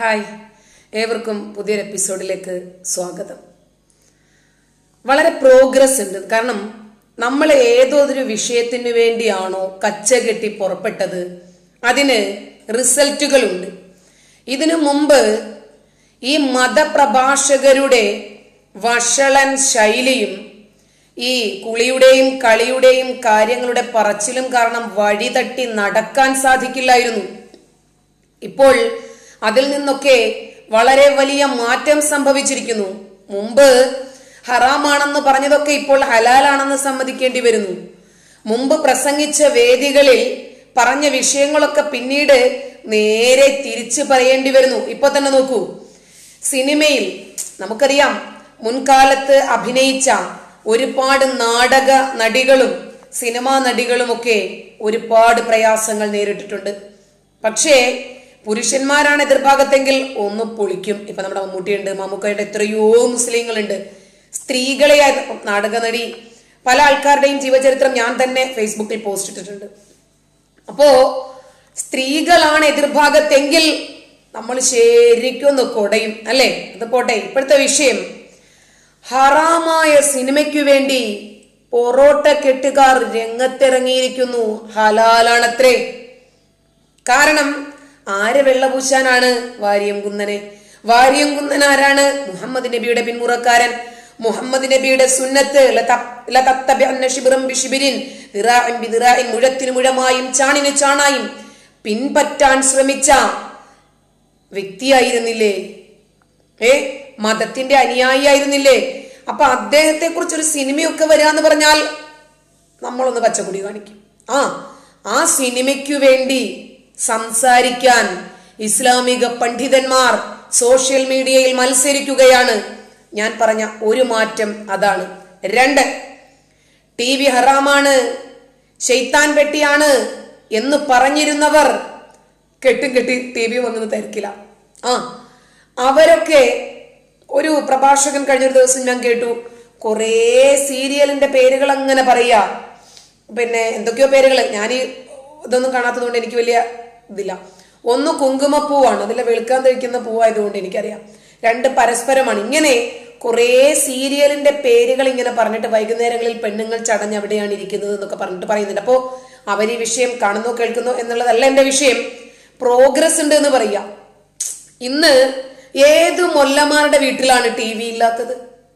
Hi, ഏവർക്കും പുതിയൊരു എപ്പിസോഡിലേക്ക് സ്വാഗതം. വളരെ പ്രോഗ്രസ് ഉണ്ട്. കാരണം നമ്മൾ ഏതൊരു വിഷയത്തിന് വേണ്ടിയാണോ കച്ചകെട്ടി പുറപ്പെട്ടത് അതിന് റിസൾട്ടുകളുണ്ട്. ഇതിനു മുമ്പ് ഈ മതപ്രഭാഷകരുടെ വഷളൻ ശൈലിയും ഈ കുളിയുടെയും കളിയുടെയും കാര്യങ്ങളുടെ പറച്ചിലും കാരണം വഴിതട്ടി നടക്കാൻ സാധിക്കില്ലായിരുന്നു. ഇപ്പോൾ അതിൽ നിന്നൊക്കെ വളരെ വലിയ മാറ്റം സംഭവിച്ചിരിക്കുന്നു. മുമ്പ് ഹറാമാണെന്ന് പറഞ്ഞതൊക്കെ ഇപ്പോൾ ഹലാലാണെന്ന് സമ്മതിക്കേണ്ടി വരുന്നു. മുമ്പ് പ്രസംഗിച്ച വേദികളിൽ പറഞ്ഞ വിഷയങ്ങളൊക്കെ പിന്നീട് നേരെ തിരിച്ചു പറയേണ്ടി വരുന്നു. ഇപ്പൊ തന്നെ നോക്കൂ, സിനിമയിൽ നമുക്കറിയാം മുൻകാലത്ത് അഭിനയിച്ച ഒരുപാട് നാടക നടികളും സിനിമാ നടികളുമൊക്കെ ഒരുപാട് പ്രയാസങ്ങൾ നേരിട്ടിട്ടുണ്ട്. പക്ഷേ പുരുഷന്മാരാണ് എതിർഭാഗത്തെങ്കിൽ ഒന്ന് പൊളിക്കും. ഇപ്പൊ നമ്മുടെ മമ്മൂട്ടിയുണ്ട്, മമ്മൂക്കയുണ്ട്, എത്രയോ മുസ്ലിങ്ങളുണ്ട്. സ്ത്രീകളെ നാടക നടി പല ആൾക്കാരുടെയും ജീവചരിത്രം ഞാൻ തന്നെ ഫേസ്ബുക്കിൽ പോസ്റ്റ് ഇട്ടിട്ടുണ്ട്. അപ്പോ സ്ത്രീകളാണ് എതിർഭാഗത്തെങ്കിൽ നമ്മൾ ശരിക്കും ഒന്ന് കൊടയും അല്ലേ. അത് പോട്ടെ, ഇപ്പോഴത്തെ വിഷയം ഹറാമായ സിനിമയ്ക്കു വേണ്ടി പൊറോട്ട കെട്ടുകാർ രംഗത്തിറങ്ങിയിരിക്കുന്നു. ഹലാലാണത്രേ. കാരണം ആര് വെള്ളപൂശാനാണ്? വാര്യംകുന്നനെ. വാര്യംകുന്നൻ ആരാണ്? മുഹമ്മദ് നബിയുടെ പിന്മുറക്കാരൻ. മുഹമ്മദ് നബിയുടെ സുന്നത്ത് മുഴത്തിനു മുഴമായും ചാണിന് ചാണായും പിൻപറ്റാൻ ശ്രമിച്ച വ്യക്തിയായിരുന്നില്ലേ? മതത്തിന്റെ അനുയായി ആയിരുന്നില്ലേ? അപ്പൊ അദ്ദേഹത്തെ കുറിച്ച് ഒരു സിനിമയൊക്കെ വരാന്ന് പറഞ്ഞാൽ നമ്മളൊന്ന് പച്ചക്കുടി കാണിക്കും. ആ സിനിമയ്ക്കു വേണ്ടി സംസാരിക്കാൻ ഇസ്ലാമിക പണ്ഡിതന്മാർ സോഷ്യൽ മീഡിയയിൽ മത്സരിക്കുകയാണ്. ഞാൻ പറഞ്ഞ ഒരു മാറ്റം അതാണ്. 2, TV ഹറാമാണ്, ശൈത്താൻ പെട്ടിയാണ് എന്ന് പറഞ്ഞിരുന്നവർ കെട്ടും കെട്ടി TV വന്നത് തിരക്കില്ല. അവരൊക്കെ ഒരു പ്രഭാഷകൻ കഴിഞ്ഞൊരു ദിവസം ഞാൻ കേട്ടു, കുറേ സീരിയലിന്റെ പേരുകൾ അങ്ങനെ പറയാ. പിന്നെ എന്തൊക്കെയോ പേരുകൾ, ഞാൻ ഇതൊന്നും കാണാത്തത് കൊണ്ട് എനിക്ക് വലിയ ഇതില്ല. ഒന്ന് കുങ്കുമപ്പൂവാണ്, അതിലെ വെളുക്കാൻ തഴിക്കുന്ന പൂവായതുകൊണ്ട് എനിക്കറിയാം. 2 പരസ്പരമാണ്. ഇങ്ങനെ കുറേ സീരിയലിന്റെ പേരുകൾ ഇങ്ങനെ പറഞ്ഞിട്ട് വൈകുന്നേരങ്ങളിൽ പെണ്ണുങ്ങൾ ചടഞ്ഞ് അവിടെയാണ് ഇരിക്കുന്നത് എന്നൊക്കെ പറഞ്ഞിട്ട് പറയുന്നുണ്ട്. അപ്പോ അവർ ഈ വിഷയം കാണുന്നോ കേൾക്കുന്നോ എന്നുള്ളതല്ല എന്റെ വിഷയം. പ്രോഗ്രസ് ഉണ്ട് എന്ന് പറയാ. ഇന്ന് ഏത് മൊല്ലമാരുടെ വീട്ടിലാണ് TV ഇല്ലാത്തത്?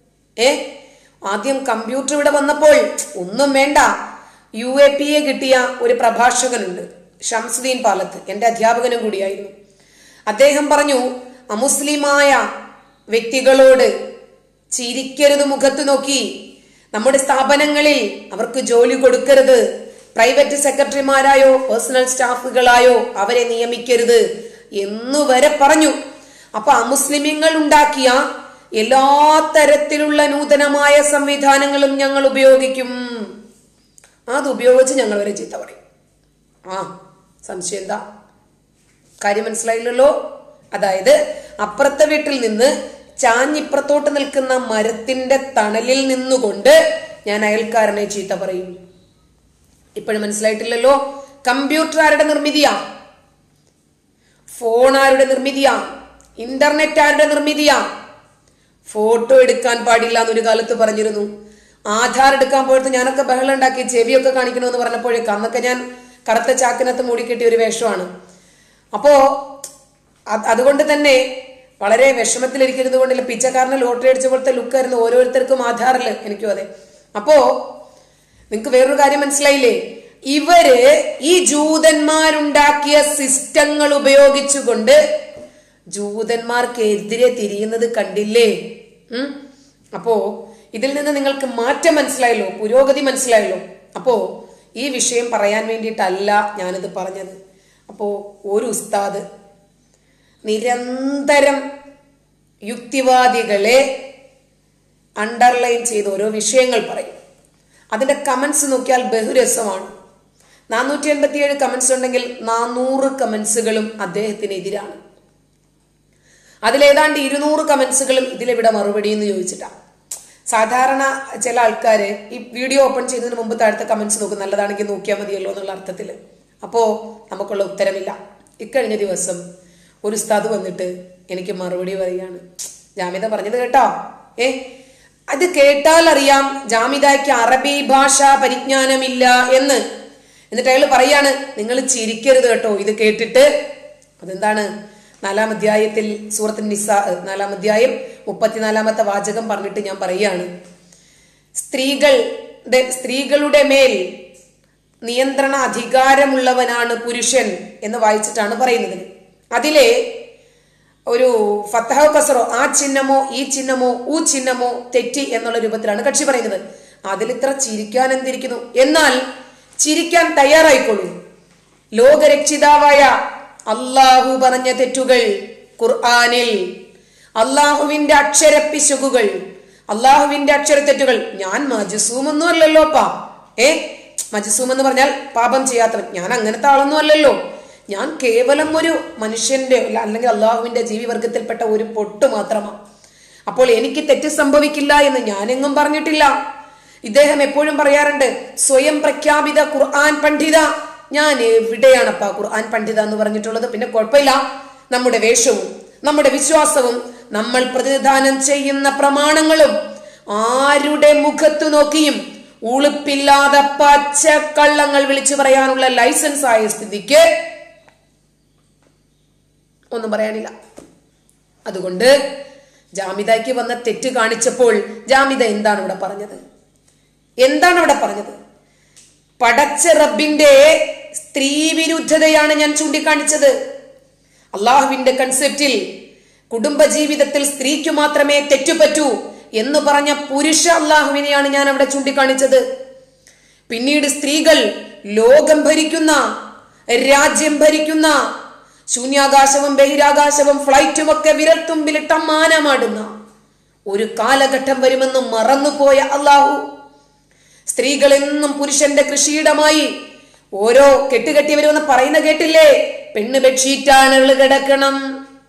ആദ്യം കമ്പ്യൂട്ടർ ഇവിടെ വന്നപ്പോൾ ഒന്നും വേണ്ട, UAPA കിട്ടിയ ഒരു പ്രഭാഷകനുണ്ട്, ഷംസുദ്ദീൻ പാലത്ത്, എന്റെ അധ്യാപകനും കൂടിയായിരുന്നു. അദ്ദേഹം പറഞ്ഞു, അമുസ്ലിമായ വ്യക്തികളോട് ചിരിക്കരുത്, മുഖത്ത് നോക്കി. നമ്മുടെ സ്ഥാപനങ്ങളിൽ അവർക്ക് ജോലി കൊടുക്കരുത്. പ്രൈവറ്റ് സെക്രട്ടറിമാരായോ പേഴ്സണൽ സ്റ്റാഫുകളായോ അവരെ നിയമിക്കരുത് എന്നുവരെ പറഞ്ഞു. അപ്പൊ അമുസ്ലിമീങ്ങൾ ഉണ്ടാക്കിയ എല്ലാ തരത്തിലുള്ള നൂതനമായ സംവിധാനങ്ങളും ഞങ്ങൾ ഉപയോഗിക്കും. അത് ഉപയോഗിച്ച് ഞങ്ങൾ വരെ ചീത്ത പറയും. സംശയം എന്താ? കാര്യം മനസ്സിലായില്ലല്ലോ. അതായത് അപ്പുറത്തെ വീട്ടിൽ നിന്ന് ചാഞ്ഞിപ്പുറത്തോട്ട് നിൽക്കുന്ന മരത്തിന്റെ തണലിൽ നിന്നുകൊണ്ട് ഞാൻ അയൽക്കാരനെ ചീത്ത പറയും. ഇപ്പോഴും മനസ്സിലായിട്ടില്ലല്ലോ. കമ്പ്യൂട്ടർ ആരുടെ നിർമ്മിതിയാ? ഫോൺ ആരുടെ നിർമ്മിതിയാ? ഇന്റർനെറ്റ് ആരുടെ നിർമ്മിതിയാ? ഫോട്ടോ എടുക്കാൻ പാടില്ല എന്നൊരു കാലത്ത് പറഞ്ഞിരുന്നു. ആധാർ എടുക്കാൻ പോയിട്ട് ഞാനൊക്കെ ബഹളം ഉണ്ടാക്കി, ചെവിയൊക്കെ കാണിക്കണമെന്ന് പറഞ്ഞപ്പോഴേക്ക് അന്നൊക്കെ ഞാൻ കറുത്ത ചാക്കിനകത്ത് മൂടിക്കെട്ടിയ ഒരു വേഷമാണ്. അപ്പോ അതുകൊണ്ട് തന്നെ വളരെ വിഷമത്തിലിരിക്കുന്നത് കൊണ്ടില്ല, പിച്ചക്കാരനെ ലോട്ടറി അടിച്ച പോലത്തെ ലുക്കായിരുന്നു ഓരോരുത്തർക്കും ആധാറിൽ. എനിക്കും അതെ. അപ്പോ നിങ്ങക്ക് വേറൊരു കാര്യം മനസ്സിലായില്ലേ? ഇവര് ഈ ജൂതന്മാരുണ്ടാക്കിയ സിസ്റ്റങ്ങൾ ഉപയോഗിച്ചുകൊണ്ട് ജൂതന്മാർക്കെതിരെ തിരിയുന്നത് കണ്ടില്ലേ? അപ്പോ ഇതിൽ നിന്ന് നിങ്ങൾക്ക് മാറ്റം മനസ്സിലായല്ലോ, പുരോഗതി മനസ്സിലായല്ലോ. അപ്പോ ഈ വിഷയം പറയാൻ വേണ്ടിയിട്ടല്ല ഞാനിത് പറഞ്ഞത്. അപ്പോ ഒരു ഉസ്താദ് നിരന്തരം യുക്തിവാദികളെ അണ്ടർലൈൻ ചെയ്ത് ഓരോ വിഷയങ്ങൾ പറയും. അതിന്റെ കമന്റ്സ് നോക്കിയാൽ ബഹുരസമാണ്. 487 കമന്റ്സ് ഉണ്ടെങ്കിൽ 400 കമന്റ്സുകളും അദ്ദേഹത്തിനെതിരാണ്. അതിലേതാണ്ട് 200 കമന്റ്സുകളും ഇതിലെവിടെ മറുപടി എന്ന് ചോദിച്ചിട്ടാണ്. സാധാരണ ചില ആൾക്കാര് ഈ വീഡിയോ ഓപ്പൺ ചെയ്യുന്നതിന് മുമ്പ് താഴത്തെ കമന്റ്സ് നോക്കും, നല്ലതാണെങ്കിൽ നോക്കിയാൽ മതിയല്ലോ എന്നുള്ള അർത്ഥത്തില്. അപ്പോ നമുക്കുള്ള ഉത്തരമില്ല. ഇക്കഴിഞ്ഞ ദിവസം ഒരു ഉസ്താദ് വന്നിട്ട് എനിക്ക് മറുപടി പറയാണ്. ജാമിദ പറഞ്ഞത് കേട്ടോ. അത് കേട്ടാൽ അറിയാം ജാമിദയ്ക്ക് അറബി ഭാഷ പരിജ്ഞാനമില്ല എന്ന്. എന്നിട്ട് അയാൾ പറയാണ്, നിങ്ങൾ ചിരിക്കരുത് കേട്ടോ ഇത് കേട്ടിട്ട്. അതെന്താണ്? 4-ാം അധ്യായത്തിൽ സൂറത്ത് നിസാ 4-ാം അധ്യായം 34-ാമത്തെ വാചകം പറഞ്ഞിട്ട് ഞാൻ പറയാണ്, സ്ത്രീകളുടെ മേൽ നിയന്ത്രണ അധികാരമുള്ളവനാണ് പുരുഷൻ എന്ന് വായിച്ചിട്ടാണ് പറയുന്നത്. അതിലെ ഒരു ഫത്തഹോ കസറോ, ആ ചിഹ്നമോ ഈ ചിഹ്നമോ ഊ ചിഹ്നമോ തെറ്റി എന്നുള്ള രൂപത്തിലാണ് കക്ഷി പറയുന്നത്. അതിൽ ഇത്ര ചിരിക്കാൻ എന്തിരിക്കുന്നു? എന്നാൽ ചിരിക്കാൻ തയ്യാറായിക്കൊള്ളൂ. ലോകരക്ഷിതാവായ അള്ളാഹു പറഞ്ഞ തെറ്റുകൾ ഖുർആനിൽ, അള്ളാഹുവിന്റെ അക്ഷരപ്പിശകുകൾ, അള്ളാഹുവിന്റെ അക്ഷരത്തെറ്റുകൾ. ഞാൻ മജ്സൂമൊന്നും അല്ലല്ലോപ്പാ. മജ്സൂം എന്ന് പറഞ്ഞാൽ പാപം ചെയ്യാത്തവൻ. ഞാൻ അങ്ങനത്തെ ആളൊന്നും അല്ലല്ലോ. ഞാൻ കേവലം ഒരു മനുഷ്യന്റെ അല്ലെങ്കിൽ അള്ളാഹുവിന്റെ ജീവിവർഗത്തിൽപ്പെട്ട ഒരു പൊട്ട് മാത്രമാണ്. അപ്പോൾ എനിക്ക് തെറ്റ് സംഭവിക്കില്ല എന്ന് ഞാനെങ്ങും പറഞ്ഞിട്ടില്ല. ഇദ്ദേഹം എപ്പോഴും പറയാറുണ്ട്, സ്വയം പ്രഖ്യാപിത ഖുർആൻ പണ്ഡിത. ഞാൻ എവിടെയാണപ്പാ ഖുർആൻ പണ്ഡിത എന്ന് പറഞ്ഞിട്ടുള്ളത്? പിന്നെ കുഴപ്പമില്ല, നമ്മുടെ വേഷവും നമ്മുടെ വിശ്വാസവും നമ്മൾ പ്രതിനിധാനം ചെയ്യുന്ന പ്രമാണങ്ങളും ആരുടെ മുഖത്തു നോക്കിയും ഉളുപ്പില്ലാതെ പച്ചക്കള്ളങ്ങൾ വിളിച്ചു പറയാനുള്ള ലൈസൻസ് ആയ സ്ഥിതിക്ക് ഒന്നും പറയാനില്ല. അതുകൊണ്ട് ജാമിദയ്ക്ക് വന്ന തെറ്റ് കാണിച്ചപ്പോൾ ജാമിദ എന്താണ് ഇവിടെ പറഞ്ഞത്? പടച്ച റബ്ബിന്റെ സ്ത്രീ വിരുദ്ധതയാണ് ഞാൻ ചൂണ്ടിക്കാണിച്ചത്. അള്ളാഹുവിന്റെ കൺസെപ്റ്റിൽ കുടുംബജീവിതത്തിൽ സ്ത്രീക്ക് മാത്രമേ തെറ്റുപറ്റൂ എന്ന് പറഞ്ഞ പുരുഷ അള്ളാഹുവിനെയാണ് ഞാൻ അവിടെ ചൂണ്ടിക്കാണിച്ചത്. പിന്നീട് സ്ത്രീകൾ ലോകം ഭരിക്കുന്ന, രാജ്യം ഭരിക്കുന്ന, ശൂന്യാകാശവും ബഹിരാകാശവും ഫ്ലൈറ്റും ഒക്കെ വിരൽത്തുമ്പിലിട്ട് മാനമാടുന്ന ഒരു കാലഘട്ടം വരുമെന്ന് മറന്നുപോയ അള്ളാഹു സ്ത്രീകൾ എന്നും പുരുഷന്റെ കൃഷിയിടമായി ഓരോ കെട്ടുകെട്ടി വരുമെന്ന് പറയുന്ന കേട്ടില്ലേ? പെണ്ണ് ബെഡ്ഷീറ്റാണ് കിടക്കണം,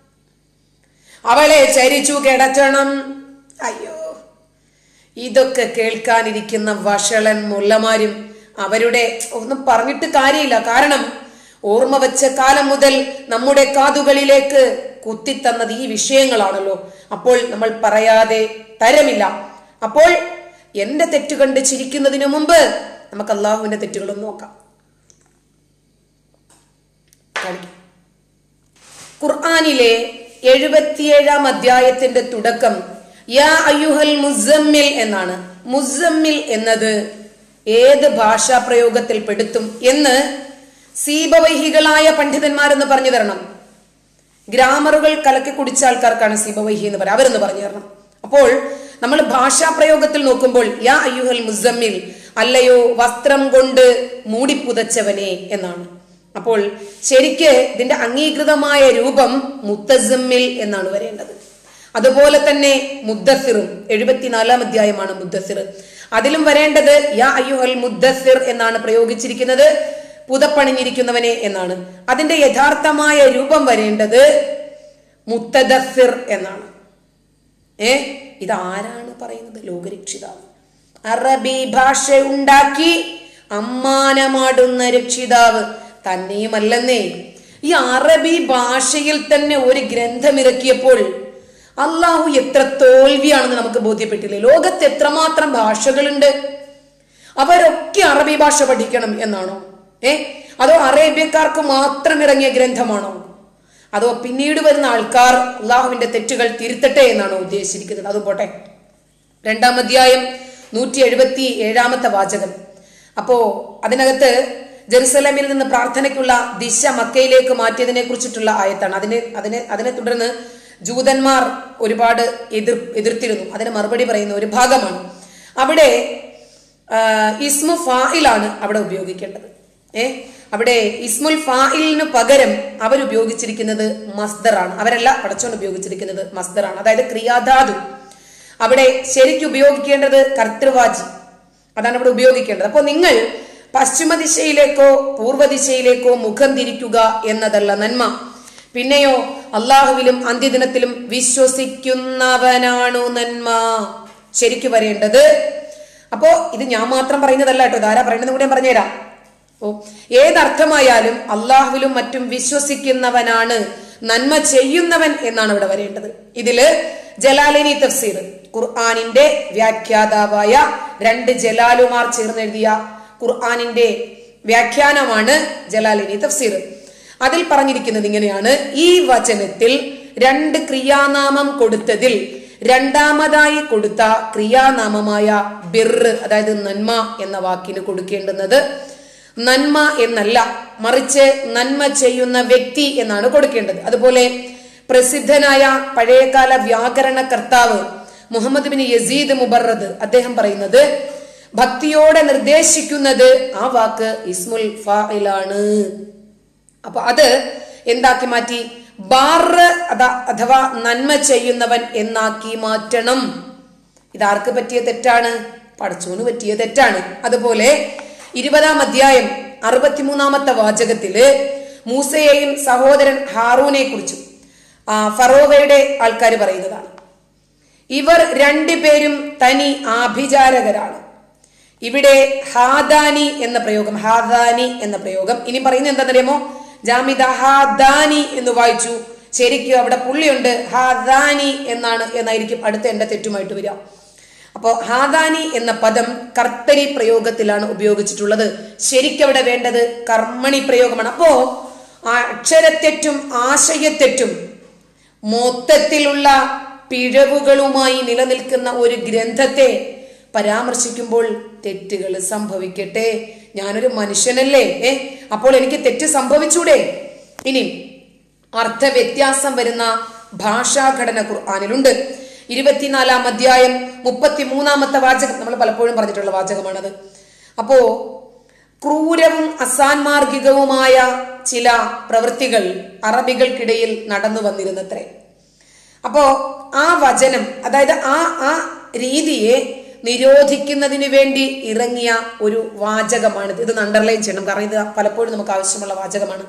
അവളെ ചരിച്ചു കിടക്കണം. അയ്യോ, ഇതൊക്കെ കേൾക്കാനിരിക്കുന്ന വഷളൻ മുല്ലമാരും അവരുടെ ഒന്നും പറഞ്ഞിട്ട് കാര്യമില്ല. കാരണം ഓർമ്മ വെച്ച കാലം മുതൽ നമ്മുടെ കാതുകളിലേക്ക് കുത്തിത്തന്നത് ഈ വിഷയങ്ങളാണല്ലോ. അപ്പോൾ നമ്മൾ പറയാതെ തരമില്ല. അപ്പോൾ എന്റെ തെറ്റ് കണ്ട് ചിരിക്കുന്നതിന് മുമ്പ് നമുക്ക് അള്ളാഹുവിന്റെ തെറ്റുകളും നോക്കാം. ഖുർആനിലെ 77-ാം അധ്യായത്തിന്റെ തുടക്കം യാ അയ്യുഹൽ മുസമ്മിൽ എന്നാണ്. മുസമ്മിൽ എന്നത് ഏത് ഭാഷാ പ്രയോഗത്തിൽ പെടുത്തും എന്ന് സീബവൈഹികളായ പണ്ഡിതന്മാരെന്ന് പറഞ്ഞു തരണം. ഗ്രാമറുകൾ കലക്കി കുടിച്ച ആൾക്കാർക്കാണ് സീബവൈഹി എന്ന് പറയാം, അവരെന്ന് പറഞ്ഞു തരണം. അപ്പോൾ നമ്മൾ ഭാഷാ പ്രയോഗത്തിൽ നോക്കുമ്പോൾ യാ അയ്യുഹൽ മുസമ്മിൽ, അല്ലയോ വസ്ത്രം കൊണ്ട് മൂടിപ്പുതച്ചവനെ എന്നാണ്. അപ്പോൾ ശരിക്ക് ഇതിന്റെ അംഗീകൃതമായ രൂപം മുത്തസമ്മിൽ എന്നാണ് വരേണ്ടത്. അതുപോലെ തന്നെ മുദ്ദസിറും 74-ാം അധ്യായമാണ് മുദ്ദസിർ. അതിലും വരേണ്ടത് യാ അയ്യുഹൽ മുദ്ദസിർ എന്നാണ് പ്രയോഗിച്ചിരിക്കുന്നത്, പുതപ്പണിഞ്ഞിരിക്കുന്നവനെ എന്നാണ്. അതിന്റെ യഥാർത്ഥമായ രൂപം വരേണ്ടത് മുത്തദസ്സിർ എന്നാണ്. ഇതാരാണ് പറയുന്നത്? ലോകരക്ഷിതാവ്, അറബി ഭാഷ ഉണ്ടാക്കി അമ്മാനമാടുന്ന രക്ഷിതാവ്. തന്നെയുമല്ലെന്നേ, ഈ അറബി ഭാഷയിൽ തന്നെ ഒരു ഗ്രന്ഥമിറക്കിയപ്പോൾ അള്ളാഹു എത്ര തോൽവിയാണെന്ന് നമുക്ക് ബോധ്യപ്പെട്ടില്ലേ? ലോകത്ത് എത്രമാത്രം ഭാഷകളുണ്ട്, അവരൊക്കെ അറബി ഭാഷ പഠിക്കണം എന്നാണോ? അതോ അറേബ്യക്കാർക്ക് മാത്രം ഇറങ്ങിയ ഗ്രന്ഥമാണോ? അതോ പിന്നീട് വരുന്ന ആൾക്കാർ അള്ളാഹുവിന്റെ തെറ്റുകൾ തിരുത്തട്ടെ എന്നാണോ ഉദ്ദേശിച്ചിരിക്കുന്നത്? അത് പോട്ടെ. 2-ാം അധ്യായം 177-ാമത്തെ വാചകം. അപ്പോ അതിനകത്ത് ജെറുസലേമിൽ നിന്ന് പ്രാർത്ഥനയ്ക്കുള്ള ദിശ മക്കയിലേക്ക് മാറ്റിയതിനെ കുറിച്ചിട്ടുള്ള ആയത്താണ്. അതിനെ തുടർന്ന് ജൂതന്മാർ ഒരുപാട് എതിർത്തിരുന്നു. അതിന് മറുപടി പറയുന്ന ഒരു ഭാഗമാണ്. അവിടെ ഇസ്മു ഫായിലാണ് അവിടെ ഉപയോഗിക്കേണ്ടത്. അവിടെ ഇസ്മുൽ ഫായിലിന് പകരം അവരുപയോഗിച്ചിരിക്കുന്നത് മസ്ദറാണ്. അവരല്ല, പടച്ചോൻ ഉപയോഗിച്ചിരിക്കുന്നത് മസ്ദറാണ്, അതായത് ക്രിയാധാതു. അവിടെ ശരിക്കും ഉപയോഗിക്കേണ്ടത് കർത്തൃവാചി, അതാണ് അവിടെ ഉപയോഗിക്കേണ്ടത്. അപ്പോൾ നിങ്ങൾ പശ്ചിമ ദിശയിലേക്കോ പൂർവ്വ ദിശയിലേക്കോ മുഖം തിരിക്കുക എന്നതല്ല നന്മ, പിന്നെയോ അള്ളാഹുവിലും അന്ത്യദിനത്തിലും വിശ്വസിക്കുന്നവനാണു നന്മ. ശരിക്കു വരേണ്ടത്. അപ്പോ ഇത് ഞാൻ മാത്രം പറയുന്നതല്ല കേട്ടോ, ഇതാരാ പറയുന്നത് കൂടെ ഞാൻ പറഞ്ഞുതരാം. ഏതർത്ഥമായാലും അള്ളാഹുവിലും മറ്റും വിശ്വസിക്കുന്നവനാണ് നന്മ ചെയ്യുന്നവൻ എന്നാണ് ഇവിടെ വരേണ്ടത്. ഇതില് ജലാലിനി തഫ്സീർ, ഖുർആനിന്റെ വ്യാഖ്യാതാവായ 2 ജലാലുമാർ ചേർന്നെഴുതിയ ഖുർആനിന്റെ വ്യാഖ്യാനമാണ് ജലാലിനി തഫ്സീർ. അതിൽ പറഞ്ഞിരിക്കുന്നത് ഇങ്ങനെയാണ്: ഈ വചനത്തിൽ 2 ക്രിയാനാമം കൊടുത്തതിൽ രണ്ടാമതായി കൊടുത്ത ക്രിയാനാമമായ ബിർറ്, അതായത് നന്മ എന്ന വാക്കിന് കൊടുക്കേണ്ടുന്നത് നന്മ എന്നല്ല, മറിച്ച് നന്മ ചെയ്യുന്ന വ്യക്തി എന്നാണ് കൊടുക്കേണ്ടത്. അതുപോലെ പ്രസിദ്ധനായ പഴയകാല വ്യാകരണ കർത്താവ് മുഹമ്മദ് ബിൻ യസീദ് മുബറദ് അദ്ദേഹം പറയുന്നത്, ഭക്തിയോടെ നിർദ്ദേശിക്കുന്നത് ആ വാക്ക് ഇസ്മുൽ ഫാഇലാണ്. അപ്പൊ അത് എന്താക്കി മാറ്റി? ബാറ് അഥവാ നന്മ ചെയ്യുന്നവൻ എന്നാക്കി മാറ്റണം. ഇതാർക്ക് പറ്റിയ തെറ്റാണ്? പടച്ചോന് പറ്റിയ തെറ്റാണ്. അതുപോലെ 20-ാം അധ്യായം 63-ാമത്തെ വാചകത്തില് മൂസയെയും സഹോദരൻ ഹാറൂനെ കുറിച്ചും ഫറോവയുടെ ആൾക്കാർ പറയുന്നതാണ്. ഇവർ 2 പേരും തനി ആഭിചാരകരാണ്. ഇവിടെ ഹാദാനി എന്ന പ്രയോഗം ഇനി പറയുന്നത് എന്താണെന്നറിയാമോ? ജാമിദ ഹാദാനി എന്ന് വായിച്ചു, ശരിക്കും അവിടെ പുള്ളിയുണ്ട്, ഹാദാനി എന്നായിരിക്കും അടുത്ത എന്റെ തെറ്റുമായിട്ട് വരിക. അപ്പോ ഹാദാനി എന്ന പദം കർത്തരി പ്രയോഗത്തിലാണ് ഉപയോഗിച്ചിട്ടുള്ളത്. ശരിക്കും അവിടെ വേണ്ടത് കർമ്മണി പ്രയോഗമാണ്. അപ്പോ അക്ഷരത്തെറ്റും ആശയത്തെറ്റും മൊത്തത്തിലുള്ള പിഴവുകളുമായി നിലനിൽക്കുന്ന ഒരു ഗ്രന്ഥത്തെ പരാമർശിക്കുമ്പോൾ തെറ്റുകൾ സംഭവിക്കട്ടെ. ഞാനൊരു മനുഷ്യനല്ലേ, അപ്പോൾ എനിക്ക് തെറ്റ് സംഭവിച്ചൂടെ? ഇനി അർത്ഥവ്യത്യാസം വരുന്ന ഭാഷാഘടന ഖുർആനിലുണ്ട്. 24-ാം അധ്യായം 33-ാമത്തെ വാചകം നമ്മൾ പലപ്പോഴും പറഞ്ഞിട്ടുള്ള വാചകമാണത്. അപ്പോ ക്രൂരവും അസാൻമാർഗികവുമായ ചില പ്രവൃത്തികൾ അറബികൾക്കിടയിൽ നടന്നു വന്നിരുന്നത്രേ. അപ്പോ ആ വചനം, അതായത് ആ രീതിയെ നിരോധിക്കുന്നതിന് വേണ്ടി ഇറങ്ങിയ ഒരു വാചകമാണിത്. ഇത് അണ്ടർലൈൻ ചെയ്യണം, കാരണം ഇത് പലപ്പോഴും നമുക്ക് ആവശ്യമുള്ള വാചകമാണ്.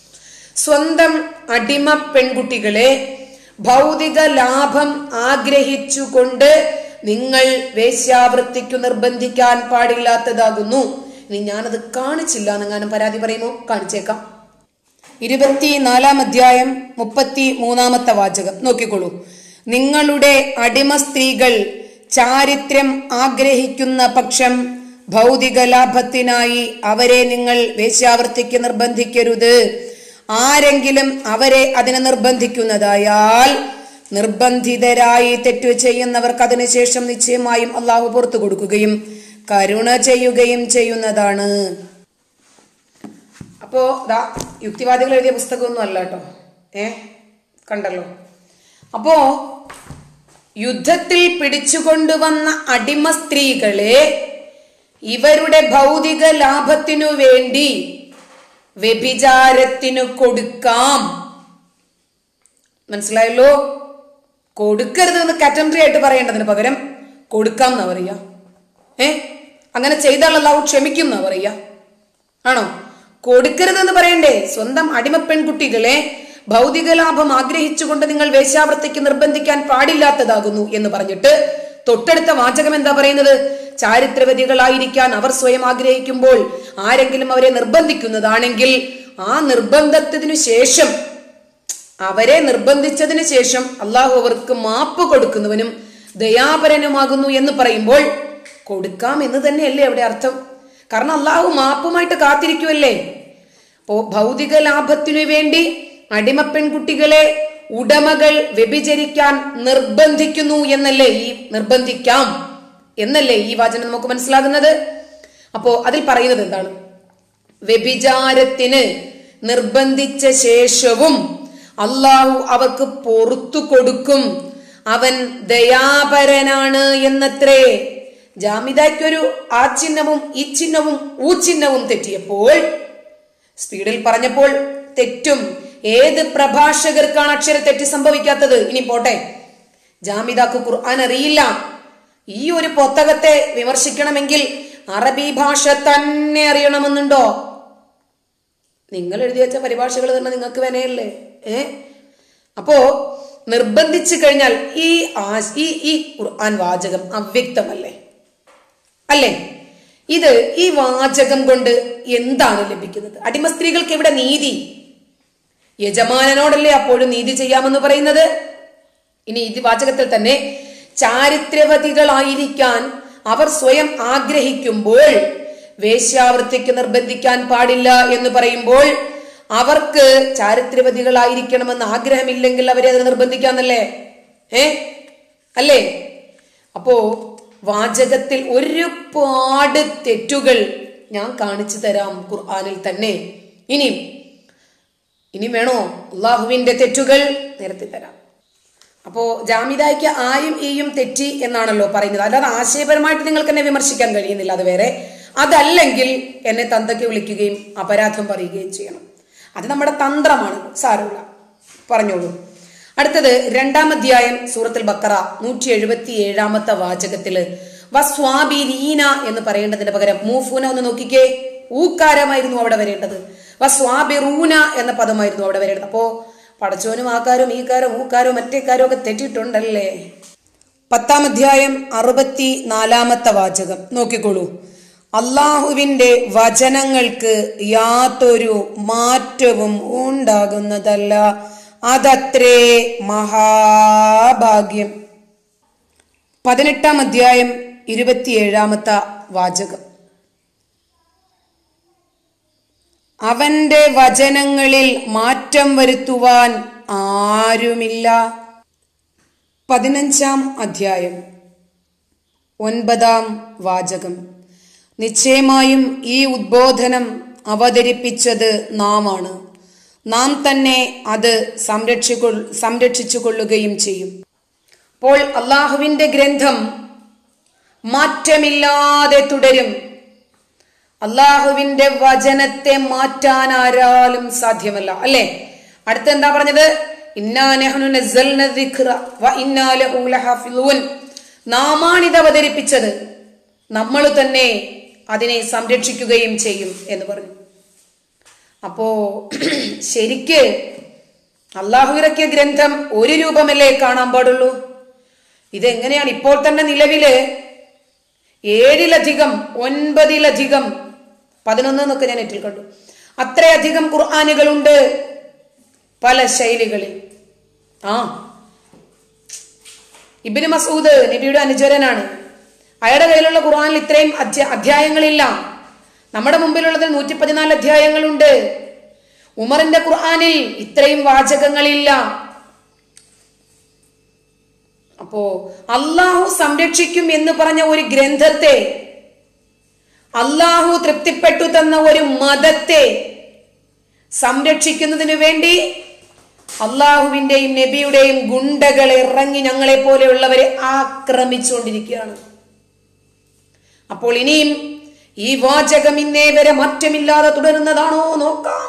സ്വന്തം അടിമ പെൺകുട്ടികളെ ഭൗതിക ലാഭം ആഗ്രഹിച്ചുകൊണ്ട് നിങ്ങൾ വേശ്യാവൃത്തിക്കു നിർബന്ധിക്കാൻ പാടില്ലാത്തതാകുന്നു. ഇനി ഞാനത് കാണിച്ചില്ല എന്നെങ്ങാനും പരാതി പറയുമോ? കാണിച്ചേക്കാം. 24-ാം അധ്യായം 33-ാമത്തെ വാചകം നോക്കിക്കോളൂ. നിങ്ങളുടെ അടിമ സ്ത്രീകൾ ചാരിത്രം ആഗ്രഹിക്കുന്ന പക്ഷം ഭൗതിക ലാഭത്തിനായി അവരെ നിങ്ങൾ വേശ്യാവൃത്തിക്ക് നിർബന്ധിക്കരുത്. ആരെങ്കിലും അവരെ അതിന് നിർബന്ധിക്കുന്നതായാൽ നിർബന്ധിതരായി തെറ്റു ചെയ്യുന്നവർക്ക് അതിനുശേഷം നിശ്ചയമായും അള്ളാഹു പുറത്തു കൊടുക്കുകയും കരുണ ചെയ്യുകയും ചെയ്യുന്നതാണ്. അപ്പോ യുക്തിവാദികൾ എഴുതിയ പുസ്തകമൊന്നും അല്ല കേട്ടോ, കണ്ടല്ലോ. അപ്പോ യുദ്ധത്തിൽ പിടിച്ചുകൊണ്ടുവന്ന അടിമ സ്ത്രീകളെ ഇവരുടെ ഭൗതിക ലാഭത്തിനു വേണ്ടി വ്യഭിചാരത്തിനു കൊടുക്കാം. മനസ്സിലായല്ലോ? കൊടുക്കരുത് എന്ന് കാറ്റഗറി ആയിട്ട് പറയേണ്ടതിന് പകരം കൊടുക്കാം എന്നാ പറയാ. അങ്ങനെ ചെയ്താൽ അല്ലാഹു ക്ഷമിക്കും എന്നാ പറയാ. ആണോ? കൊടുക്കരുത് എന്ന് പറയണ്ടേ? സ്വന്തം അടിമ പെൺകുട്ടികളെ ഭൗതിക ലാഭം ആഗ്രഹിച്ചുകൊണ്ട് നിങ്ങൾ വേശ്യാവൃത്തിക്ക് നിർബന്ധിക്കാൻ പാടില്ലാത്തതാകുന്നു എന്ന് പറഞ്ഞിട്ട് തൊട്ടടുത്ത വാചകം എന്താ പറയുന്നത്? ചാരിത്രവതികളായിരിക്കാൻ അവർ സ്വയം ആഗ്രഹിക്കുമ്പോൾ ആരെങ്കിലും അവരെ നിർബന്ധിക്കുന്നതാണെങ്കിൽ ആ നിർബന്ധത്തിനു ശേഷം, അവരെ നിർബന്ധിച്ചതിന് ശേഷം അള്ളാഹു അവർക്ക് മാപ്പ് കൊടുക്കുന്നവനും ദയാപരനുമാകുന്നു എന്ന് പറയുമ്പോൾ കൊടുക്കാം എന്ന് തന്നെയല്ലേ അവിടെ അർത്ഥം? കാരണം അള്ളാഹു മാപ്പുമായിട്ട് കാത്തിരിക്കുമല്ലേ. അപ്പോ ഭൗതിക ലാഭത്തിനു വേണ്ടി അടിമ പെൺകുട്ടികളെ ഉടമകൾ വ്യഭിചരിക്കാൻ നിർബന്ധിക്കുന്നു എന്നല്ലേ, ഈ നിർബന്ധിക്കാം എന്നല്ലേ ഈ വചനം നമുക്ക് മനസ്സിലാകുന്നത്. അപ്പോ അതിൽ പറയുന്നത് എന്താണ്? വ്യഭിചാരത്തിന് നിർബന്ധിച്ച ശേഷവും അള്ളാഹു അവർക്ക് പൊറത്തു കൊടുക്കും, അവൻ ദയാപരനാണ് എന്നത്രേ. ജാമിദയ്ക്കൊരു ആ ചിഹ്നവും ഈ ചിഹ്നവും ഊ ചിഹ്നവും തെറ്റിയപ്പോൾ, സ്പീഡിൽ പറഞ്ഞപ്പോൾ തെറ്റും. ഏത് പ്രഭാഷകർക്കാണ് അക്ഷരത്തെറ്റ് സംഭവിക്കാത്തത്? ഇനി പോട്ടെ, ജാമിദാക്ക് ഖുർആൻ അറിയില്ല. ഈ ഒരു പുസ്തകത്തെ വിമർശിക്കണമെങ്കിൽ അറബി ഭാഷ തന്നെ അറിയണമെന്നുണ്ടോ? നിങ്ങൾ എഴുതി വെച്ച പരിഭാഷകൾ തന്നെ നിങ്ങൾക്ക് വിനയല്ലേ? അപ്പോ നിർബന്ധിച്ചു കഴിഞ്ഞാൽ ഈ ഖുർആൻ വാചകം അവ്യക്തമല്ലേ? അല്ലേ? ഈ വാചകം കൊണ്ട് എന്താണ് ലഭിക്കുന്നത്? അടിമ സ്ത്രീകൾക്ക് എവിടെ നീതി? യജമാനനോടല്ലേ അപ്പോഴും നീതി ചെയ്യാമെന്ന് പറയുന്നത്. ഇനി ഈ വാചകത്തിൽ തന്നെ ചാരിത്രവതികളായിരിക്കാൻ അവർ സ്വയം ആഗ്രഹിക്കുമ്പോൾ വേശ്യാവൃത്തിക്ക് നിർബന്ധിക്കാൻ പാടില്ല എന്ന് പറയുമ്പോൾ അവർക്ക് ചാരിത്രവതികളായിരിക്കണമെന്ന് ആഗ്രഹമില്ലെങ്കിൽ അവരെ അതിന് നിർബന്ധിക്കാന്നല്ലേ? അല്ലേ? അപ്പോ വാചകത്തിൽ ഒരുപാട് തെറ്റുകൾ ഞാൻ കാണിച്ചു തരാം ഖുർആനിൽ തന്നെ. ഇനി വേണോ അള്ളാഹുവിന്റെ തെറ്റുകൾ നിരത്തി തരാം. അപ്പോ ജാമിദായ്ക്ക് ആയും ഈയും തെറ്റി എന്നാണല്ലോ പറയുന്നത്. അല്ലാതെ ആശയപരമായിട്ട് നിങ്ങൾക്ക് എന്നെ വിമർശിക്കാൻ കഴിയുന്നില്ല, അത് വേറെ. അതല്ലെങ്കിൽ എന്നെ തന്തയ്ക്ക് വിളിക്കുകയും അപരാധം പറയുകയും ചെയ്യണം. അത് നമ്മുടെ തന്ത്രമാണ്, സാരമില്ല, പറഞ്ഞോളൂ. അടുത്തത് 2-ാം അധ്യായം സൂറത്തുൽ ബഖറ 177-ാമത്തെ വാചകത്തില് വസ്വാബിരീന എന്ന് പറയേണ്ടതിന് പകരം മൂഫൂന ഒന്ന് നോക്കിക്കേ, ഊക്കാരമായിരുന്നു അവിടെ വരേണ്ടത്. വസ്വാബിറൂന എന്ന പദമായിരുന്നു അവിടെ വരേണ്ടത്. അപ്പോ പടച്ചോനും ആക്കാരും ഈക്കാരും ഊക്കാരും മറ്റേക്കാരും ഒക്കെ തെറ്റിയിട്ടുണ്ടല്ലേ. 10-ാം അധ്യായം 64-ാമത്തെ വാചകം നോക്കിക്കോളൂ. അള്ളാഹുവിന്റെ വചനങ്ങൾക്ക് യാതൊരു മാറ്റവും ഉണ്ടാകുന്നതല്ല, അതത്രേ മഹാഭാഗ്യം. 18-ാം അധ്യായം 27-ാമത്തെ വാചകം അവന്റെ വചനങ്ങളിൽ മാറ്റം വരുത്തുവാൻ ആരുമില്ല. 15-ാം അധ്യായം 9-ാം വാചകം നിശ്ചയമായും ഈ ഉദ്ബോധനം അവതരിപ്പിച്ചത് നാമാണ്, നാം തന്നെ അത് സംരക്ഷിച്ചു കൊള്ളുകയും ചെയ്യും. അപ്പോൾ അള്ളാഹുവിന്റെ ഗ്രന്ഥം മാറ്റമില്ലാതെ തുടരും. അള്ളാഹുവിന്റെ വചനത്തെ മാറ്റാൻ ആരാലും സാധ്യമല്ല, അല്ലേ? അടുത്ത എന്താ പറഞ്ഞത്? ഇന്നാ നഹ്നു നസ്സൽന ദിക്റ വ ഇന്നാ ലഹു ലഹാഫിളൂൻ. നാമാണിത് അവതരിപ്പിച്ചത്, നമ്മൾ തന്നെ അതിനെ സംരക്ഷിക്കുകയും ചെയ്യും എന്ന് പറഞ്ഞു. അപ്പോ ശരിക്ക് അള്ളാഹു ഇറക്കിയ ഗ്രന്ഥം ഒരു രൂപമല്ലേ കാണാൻ പാടുള്ളൂ? ഇതെങ്ങനെയാണ്? ഇപ്പോൾ തന്നെ നിലവില് 7-ലധികം 9-ലധികം 11 എന്നൊക്കെ ഞാൻ നെറ്റിൽ കണ്ടു, അത്രയധികം ഖുർആനുകളുണ്ട് പല ശൈലികളിൽ. ഇബ്നു മസ്ഊദ് നബിയുടെ അനുചരനാണ്. അയാളുടെ കയ്യിലുള്ള ഖുർആനിൽ ഇത്രയും അധ്യായങ്ങളില്ല. നമ്മുടെ മുമ്പിലുള്ളതിൽ 114 അധ്യായങ്ങളുണ്ട്. ഉമറിന്റെ ഖുർആനിൽ ഇത്രയും വാചകങ്ങളില്ല. അപ്പോ അള്ളാഹു സംരക്ഷിക്കും എന്ന് പറഞ്ഞ ഒരു ഗ്രന്ഥത്തെ, അള്ളാഹു തൃപ്തിപ്പെട്ടു തന്ന ഒരു മതത്തെ സംരക്ഷിക്കുന്നതിന് വേണ്ടി അള്ളാഹുവിന്റെയും നബിയുടെയും ഗുണ്ടകൾ ഇറങ്ങി ഞങ്ങളെ പോലെയുള്ളവരെ ആക്രമിച്ചുകൊണ്ടിരിക്കുകയാണ്. അപ്പോൾ ഇനിയും ഈ വാചകം ഇന്നേ വരെ മാറ്റമില്ലാതെ തുടരുന്നതാണോ നോക്കാം.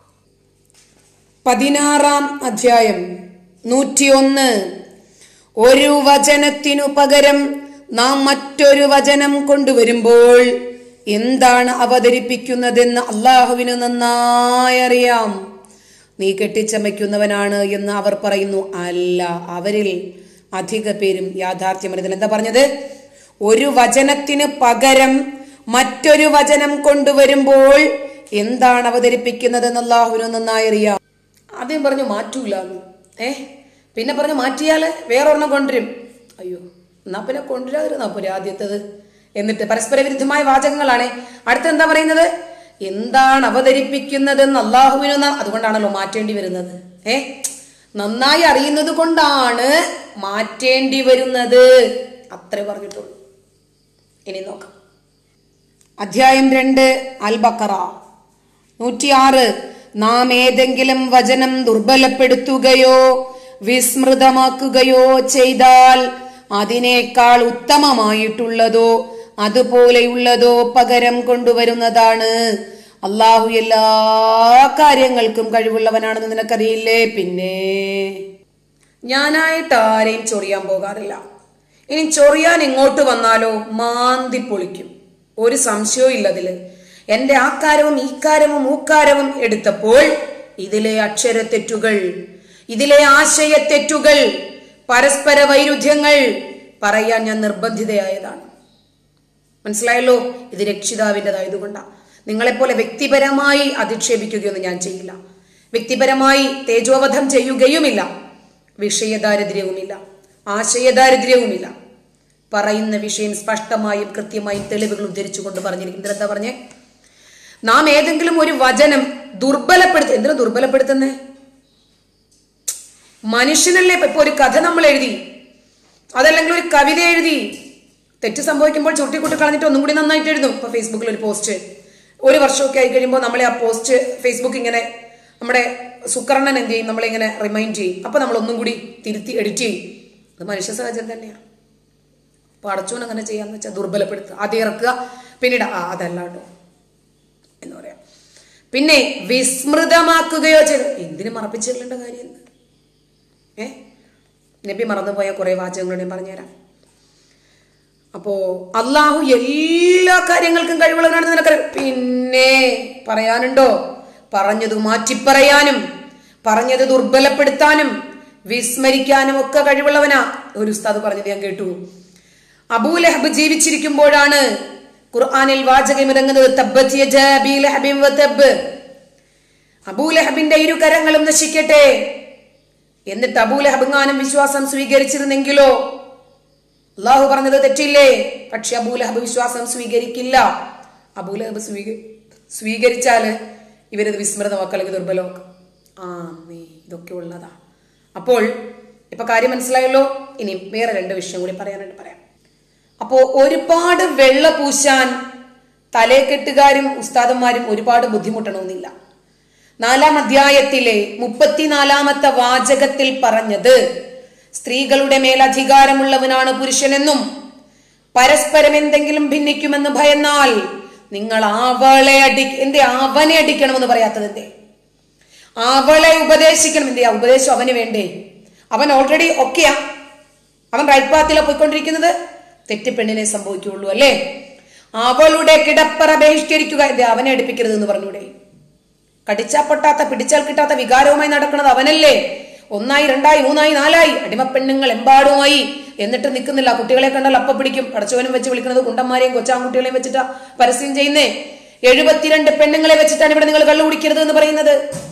16-ാം അധ്യായം 101. ഒരു വചനത്തിനു പകരം നാം മറ്റൊരു വചനം കൊണ്ടുവരുമ്പോൾ എന്താണ് അവതരിപ്പിക്കുന്നതെന്ന് അള്ളാഹുവിന് നന്നായി അറിയാം. നീ കെട്ടിച്ചമയ്ക്കുന്നവനാണ് എന്ന് അവർ പറയുന്നു. അല്ല, അവരിൽ അധിക പേരും യാഥാർത്ഥ്യമറിയുന്നില്ല. എന്താ പറഞ്ഞത്? ഒരു വചനത്തിന് പകരം മറ്റൊരു വചനം കൊണ്ടുവരുമ്പോൾ എന്താണ് അവതരിപ്പിക്കുന്നതെന്ന് അള്ളാഹുവിന് നന്നായി അറിയാം. ആദ്യം പറഞ്ഞു മാറ്റൂലെന്ന്, പിന്നെ പറഞ്ഞു മാറ്റിയാല് വേറൊരെണ്ണം കൊണ്ടുവരും. അയ്യോ, എന്നാ പിന്നെ കൊണ്ടുവരാതിരുന്നാ പോരെ ആദ്യത്തത്. എന്നിട്ട് പരസ്പര വിരുദ്ധമായ വാചകങ്ങളാണ്. അടുത്തെന്താ പറയുന്നത്? എന്താണ് അവതരിപ്പിക്കുന്നതെന്ന് അള്ളാഹുവിന്, അതുകൊണ്ടാണല്ലോ മാറ്റേണ്ടി വരുന്നത്. നന്നായി അറിയുന്നത് കൊണ്ടാണ് മാറ്റേണ്ടി വരുന്നത്. അത്രേ പറഞ്ഞിട്ടുള്ളൂ. ഇനി നോക്കാം. അധ്യായം 2 അൽ ബഖറ 106. നാം ഏതെങ്കിലും വചനം ദുർബലപ്പെടുത്തുകയോ വിസ്മൃതമാക്കുകയോ ചെയ്താൽ അതിനേക്കാൾ ഉത്തമമായിട്ടുള്ളതോ അതുപോലെയുള്ളതോ പകരം കൊണ്ടുവരുന്നതാണ്. അള്ളാഹു എല്ലാ കാര്യങ്ങൾക്കും കഴിവുള്ളവനാണെന്ന് നിനക്കറിയില്ലേ? പിന്നെ ഞാനായിട്ട് ആരെയും ചൊറിയാൻ പോകാറില്ല. ഇനി ചൊറിയാൻ ഇങ്ങോട്ട് വന്നാലോ മാന്തി പൊളിക്കും, ഒരു സംശയവും ഇല്ലതില്. എന്റെ ആക്കാരവും ഈക്കാരവും ഊക്കാരവും എടുത്തപ്പോൾ ഇതിലെ അക്ഷരത്തെറ്റുകൾ, ഇതിലെ ആശയത്തെറ്റുകൾ, പരസ്പര വൈരുദ്ധ്യങ്ങൾ പറയാൻ ഞാൻ നിർബന്ധിതയായതാണ്. മനസ്സിലായല്ലോ? ഇത് രക്ഷിതാവിൻ്റെതായതുകൊണ്ടാണ്. നിങ്ങളെപ്പോലെ വ്യക്തിപരമായി അധിക്ഷേപിക്കുകയൊന്നും ഞാൻ ചെയ്യില്ല. വ്യക്തിപരമായി തേജോവധം ചെയ്യുകയുമില്ല. വിഷയദാരിദ്ര്യവുമില്ല, ആശയദാരിദ്ര്യവുമില്ല. പറയുന്ന വിഷയം സ്പഷ്ടമായും കൃത്യമായും തെളിവുകൾ ഉദ്ധരിച്ചുകൊണ്ട് പറഞ്ഞിരിക്കുന്നത്. എന്താ പറഞ്ഞേ? നാം ഏതെങ്കിലും ഒരു വചനം എന്തിനാ ദുർബലപ്പെടുത്തുന്നേ? മനുഷ്യനല്ലേ. ഇപ്പൊ ഒരു കഥ നമ്മൾ എഴുതി, അതല്ലെങ്കിൽ ഒരു കവിത എഴുതി, തെറ്റ് സംഭവിക്കുമ്പോൾ ചുരുട്ടിക്കുട്ടി കളഞ്ഞിട്ട് ഒന്നും കൂടി നന്നായിട്ട് എഴുതും. ഇപ്പൊ ഫേസ്ബുക്കിൽ ഒരു പോസ്റ്റ് 1 വർഷമൊക്കെ ആയി കഴിയുമ്പോൾ നമ്മളെ ആ പോസ്റ്റ് ഫേസ്ബുക്ക് ഇങ്ങനെ നമ്മുടെ സുക്കർണൻ എന്ത് ചെയ്യും, നമ്മളിങ്ങനെ റിമൈൻഡ് ചെയ്യും. അപ്പൊ നമ്മൾ ഒന്നും കൂടി തിരുത്തി എഡിറ്റ് ചെയ്യും. അത് മനുഷ്യ സഹജം തന്നെയാണ്. അപ്പൊ അടച്ചോൻ അങ്ങനെ ചെയ്യാന്ന് വെച്ചാൽ ദുർബലപ്പെടുത്തുക, ആദ്യം ഇറക്കുക, പിന്നീട് അതല്ലാണ്ടോ എന്ന് പറയാം. പിന്നെ വിസ്മൃതമാക്കുകയോ ചെയ്ത് എന്തിനു മറപ്പിച്ചിടേണ്ട കാര്യം? നബി മറന്നുപോയ കുറെ വാചകങ്ങൾ ഞാൻ പറഞ്ഞുതരാം. അപ്പോ അള്ളാഹു എല്ലാ കാര്യങ്ങൾക്കും കഴിവുള്ളവനാണെന്ന് നിനക്കറിയാം. പിന്നെ പറയാനുണ്ടോ? പറഞ്ഞത് മാറ്റിപ്പറയാനും പറഞ്ഞത് ദുർബലപ്പെടുത്താനും വിസ്മരിക്കാനും ഒക്കെ കഴിവുള്ളവനാ. ഒരു ഉസ്താദ് പറഞ്ഞത് ഞാൻ കേട്ടു. അബൂലഹബ് ജീവിച്ചിരിക്കുമ്പോഴാണ് ഖുർആനിൽ വാചകം ഇറങ്ങുന്നത്, തബ്ബത് യദാ അബീ ലഹബിൻ വതബ്. അബൂലഹബിന്റെ 2 കരങ്ങളും നശിക്കട്ടെ. എന്നിട്ട് അബൂലഹബ് വിശ്വാസം സ്വീകരിച്ചിരുന്നെങ്കിലോ? അള്ളാഹു പറഞ്ഞത് തെറ്റില്ലേ? പക്ഷെ അബൂലഹബ് വിശ്വാസം സ്വീകരിക്കില്ല. അബൂലഹബ് സ്വീകരിച്ചാല് ഇവരത് വിസ്മൃതമാക്കുക, അല്ലെങ്കിൽ ദുർബലമാക്കുക. ഇതൊക്കെ ഉള്ളതാ. അപ്പോൾ ഇപ്പൊ കാര്യം മനസ്സിലായല്ലോ. ഇനി വേറെ 2 വിഷയം കൂടി പറയാനായിട്ട് പറയാം. അപ്പോ ഒരുപാട് വെള്ള പൂശാൻ തലേക്കെട്ടുകാരും ഉസ്താദന്മാരും ഒരുപാട് ബുദ്ധിമുട്ടണമെന്നില്ല. 4-ാം അധ്യായത്തിലെ 34-ാമത്തെ വാചകത്തിൽ പറഞ്ഞത് സ്ത്രീകളുടെ മേൽ അധികാരമുള്ളവനാണ് പുരുഷനെന്നും പരസ്പരം എന്തെങ്കിലും ഭിന്നിക്കുമെന്ന് ഭയന്നാൽ നിങ്ങൾ അവനെ അടിക്കണമെന്ന് പറയാത്തത് എന്തേ? അവളെ ഉപദേശിക്കണം. എന്തേ? ഉപദേശം അവന് വേണ്ടേ? അവൻ ഓൾറെഡി ഒക്കെയാ, അവൻ റൈറ്റ് പാത്തിലാ പോയിക്കൊണ്ടിരിക്കുന്നത്. തെറ്റ് പെണ്ണിനെ സംഭവിക്കുള്ളൂ അല്ലേ? അവളുടെ കിടപ്പറ ബഹിഷ്കരിക്കുക. എന്തേ? അവനെ അടുപ്പിക്കരുത് എന്ന് പറഞ്ഞൂടെ? കടിച്ചാൽ പൊട്ടാത്ത പിടിച്ചാൽ കിട്ടാത്ത വികാരവുമായി നടക്കുന്നത് അവനല്ലേ? 1, 2, 3, 4 അടിമപ്പെണ്ണുങ്ങൾ എമ്പാടുമായി. എന്നിട്ട് നിൽക്കുന്നില്ല. കുട്ടികളെ കണ്ടാൽ അപ്പ പിടിക്കും. പടച്ചവനും വെച്ച് വിളിക്കുന്നത് കുണ്ടന്മാരെയും കൊച്ചാൻകുട്ടികളെയും വെച്ചിട്ടാ പരസ്യം ചെയ്യുന്നേ. 72 പെണ്ണുങ്ങളെ വെച്ചിട്ടാണ് ഇവിടെ നിങ്ങൾ കള്ളു കുടിക്കരുത് എന്ന് പറയുന്നത്.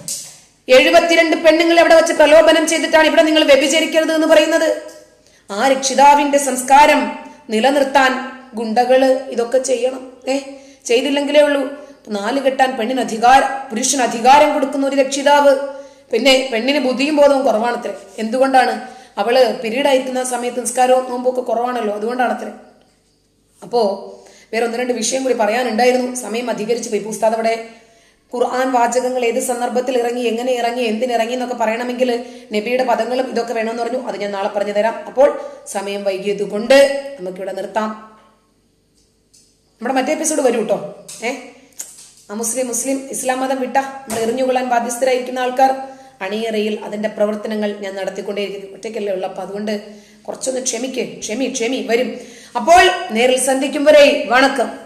72 പെണ്ണുങ്ങളെ അവിടെ വെച്ച് പ്രലോഭനം ചെയ്തിട്ടാണ് ഇവിടെ നിങ്ങൾ വ്യഭിചരിക്കരുത് എന്ന് പറയുന്നത്. ആ രക്ഷിതാവിന്റെ സംസ്കാരം നിലനിർത്താൻ ഗുണ്ടകള് ഇതൊക്കെ ചെയ്യണം. ചെയ്തില്ലെങ്കിലേ ഉള്ളൂ. 4 കെട്ടാൻ പുരുഷന് അധികാരം കൊടുക്കുന്ന ഒരു രക്ഷിതാവ്. പിന്നെ പെണ്ണിന് ബുദ്ധിയും ബോധവും കുറവാണത്രേ. എന്തുകൊണ്ടാണ്? അവള് പിരീഡ് ആയിരിക്കുന്ന സമയത്ത് നിസ്കാരവും നോമ്പൊക്കെ കുറവാണല്ലോ, അതുകൊണ്ടാണത്രേ. അപ്പോ വേറെ 1-2 വിഷയം കൂടി പറയാനുണ്ടായിരുന്നു. സമയം അധികരിച്ചു പോയി. ഉസ്താദ് അവിടെ ഖുർആൻ വാചകങ്ങൾ ഏത് സന്ദർഭത്തിൽ ഇറങ്ങി, എങ്ങനെ ഇറങ്ങി, എന്തിനിറങ്ങി എന്നൊക്കെ പറയണമെങ്കിൽ നബിയുടെ പദങ്ങളും ഇതൊക്കെ വേണമെന്ന് പറഞ്ഞു. അത് ഞാൻ നാളെ പറഞ്ഞു തരാം. അപ്പോൾ സമയം വൈകിയത് കൊണ്ട് നമുക്കിവിടെ നിർത്താം. നമ്മുടെ മറ്റേ എപ്പിസോഡ് വരൂ കേട്ടോ. മുസ്ലിം ഇസ്ലാം മതം വിട്ട നമ്മൾ എറിഞ്ഞുകൊള്ളാൻ ബാധ്യസ്ഥരായിരിക്കുന്ന ആൾക്കാർ അണിയറയിൽ അതിന്റെ പ്രവർത്തനങ്ങൾ ഞാൻ നടത്തിക്കൊണ്ടേയിരിക്കുന്നു. ഒറ്റയ്ക്കല്ലേ ഉള്ളു. അപ്പൊ അതുകൊണ്ട് കുറച്ചൊന്ന് ക്ഷമി വരും. അപ്പോൾ നേരിൽ സന്ധിക്കും വരെ വണക്കം.